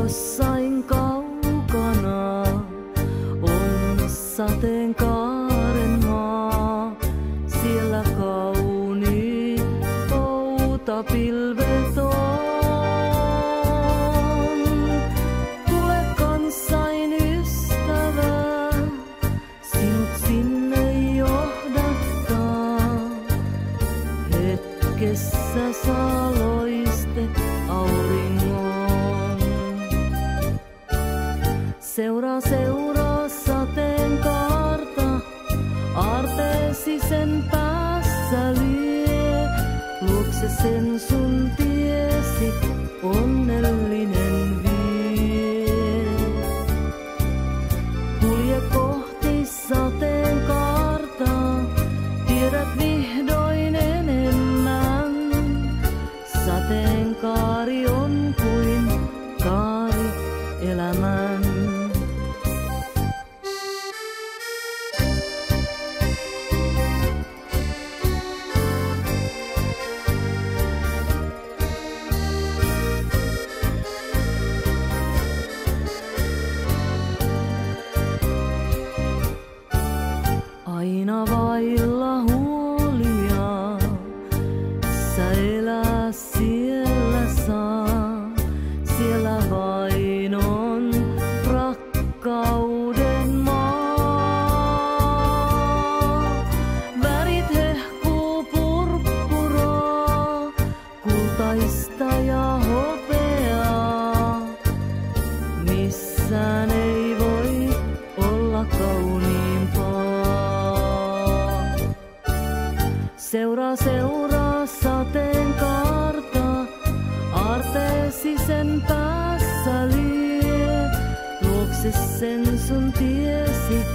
Jossain kaukana on sateenkaaren maa. Siellä kauniit poutapilvet on. Tule kanssain ystävä, sinut sinne johdattaa. Hetkessä saa loiste auringon. Seuraa sateenkaarta, aarteesi sen päässä lie. Luokse sen sun tiesi, onnellinen vie. Kulje kohti sateenkaarta, tiedät vihdoin enemmän. Sateenkaari on kuin kaari elämän. Aina vailla huolia, sä elää siellä saa. Siellä vain on rakkauden maa. Värit hehkuu purppuraa, kultaista ja hopeaa. Missään ei voi olla kauniimpaa. Seuraa sateenkaarta, aarteesi sen päässä lie. Luokse sen sun tiesi,